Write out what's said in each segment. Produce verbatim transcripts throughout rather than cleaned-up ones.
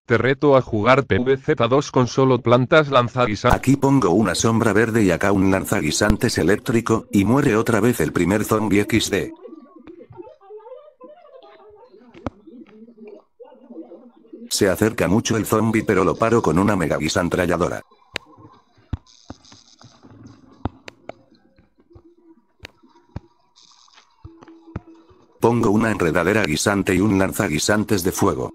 Te reto a jugar P V Z dos con solo plantas lanzaguisantes. Aquí pongo una sombra verde y acá un lanzaguisantes eléctrico, y muere otra vez el primer zombie equis de. Se acerca mucho el zombie pero lo paro con una mega guisantralladora. Pongo una enredadera guisante y un lanzaguisantes de fuego.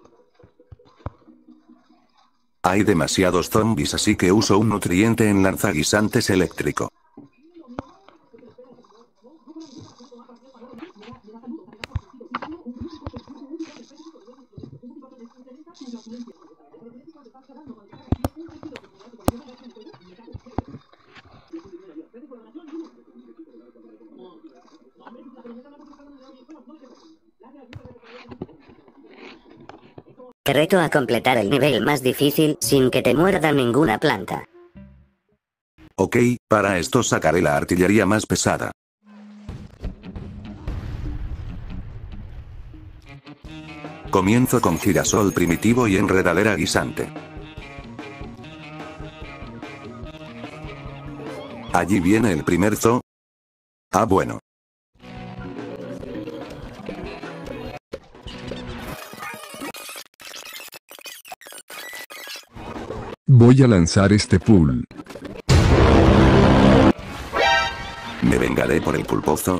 Hay demasiados zombies así que uso un nutriente en lanzaguisantes eléctrico. Te reto a completar el nivel más difícil sin que te muerda ninguna planta. Ok, para esto sacaré la artillería más pesada. Comienzo con girasol primitivo y enredadera guisante. Allí viene el primer zoo. Ah, bueno. Voy a lanzar este pool. Me vengaré por el pulpozo.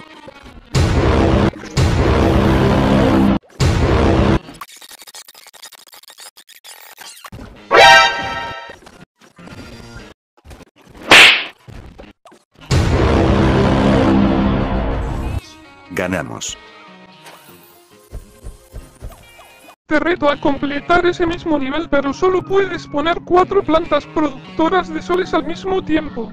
Ganamos. Te reto a completar ese mismo nivel, pero solo puedes poner cuatro plantas productoras de soles al mismo tiempo.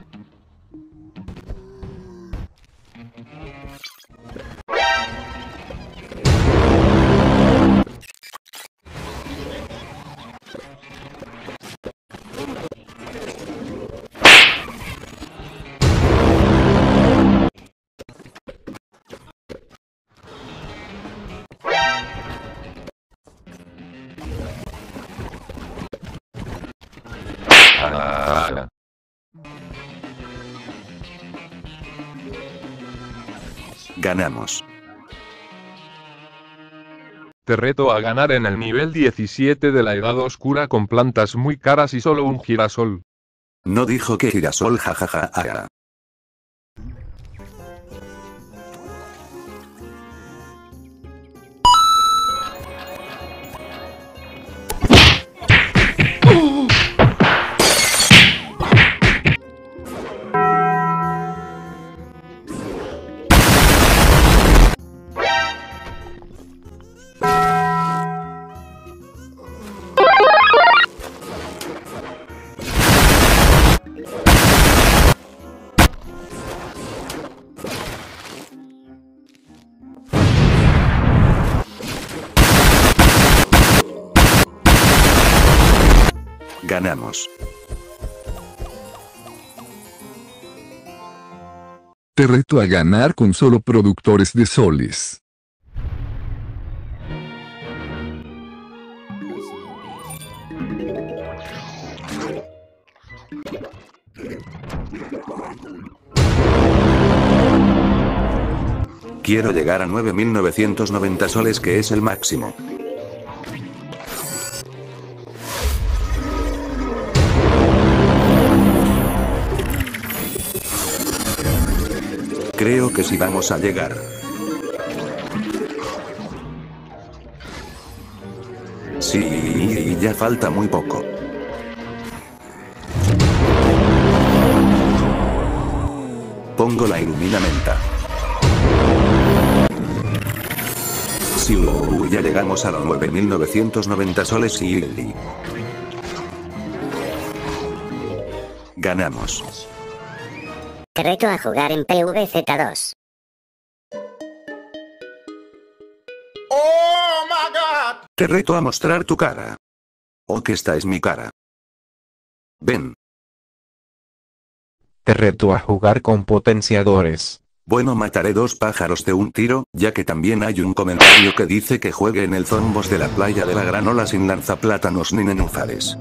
Ah. Ganamos. Te reto a ganar en el nivel diecisiete de la Edad Oscura con plantas muy caras y solo un girasol. No dijo que girasol, jajaja. Ja, Ganamos. Te reto a ganar con solo productores de soles. Quiero llegar a nueve mil novecientos noventa soles, que es el máximo. Creo que sí vamos a llegar. Sí, y ya falta muy poco. Pongo la iluminamenta. Sí, uh, ya llegamos a los nueve mil novecientos noventa soles y... Ganamos. Te reto a jugar en P V Z dos. Oh my God. Te reto a mostrar tu cara. Oh, que esta es mi cara. Ven. Te reto a jugar con potenciadores. Bueno, mataré dos pájaros de un tiro, ya que también hay un comentario que dice que juegue en el zombos de la playa de la granola sin lanzaplátanos ni nenúfares.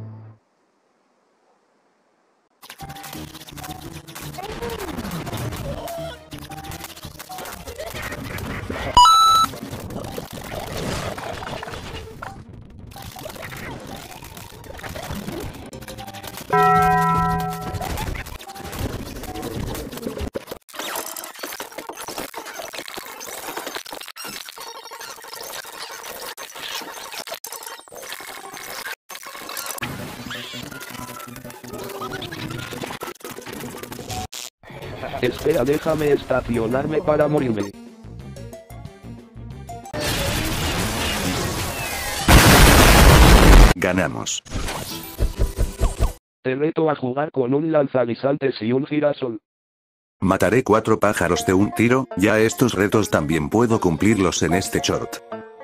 Espera, déjame estacionarme para morirme. Ganamos. Te reto a jugar con un lanzaguisantes y un girasol. Mataré cuatro pájaros de un tiro, ya estos retos también puedo cumplirlos en este short.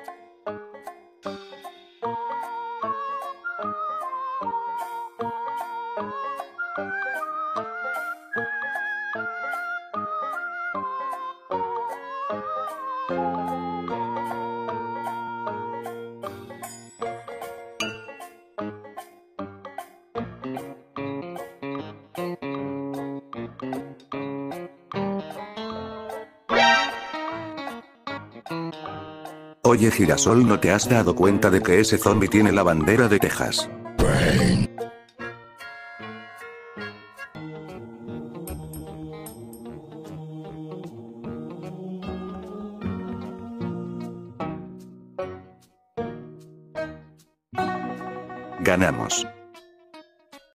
Oye girasol, ¿no te has dado cuenta de que ese zombie tiene la bandera de Texas? Ganamos.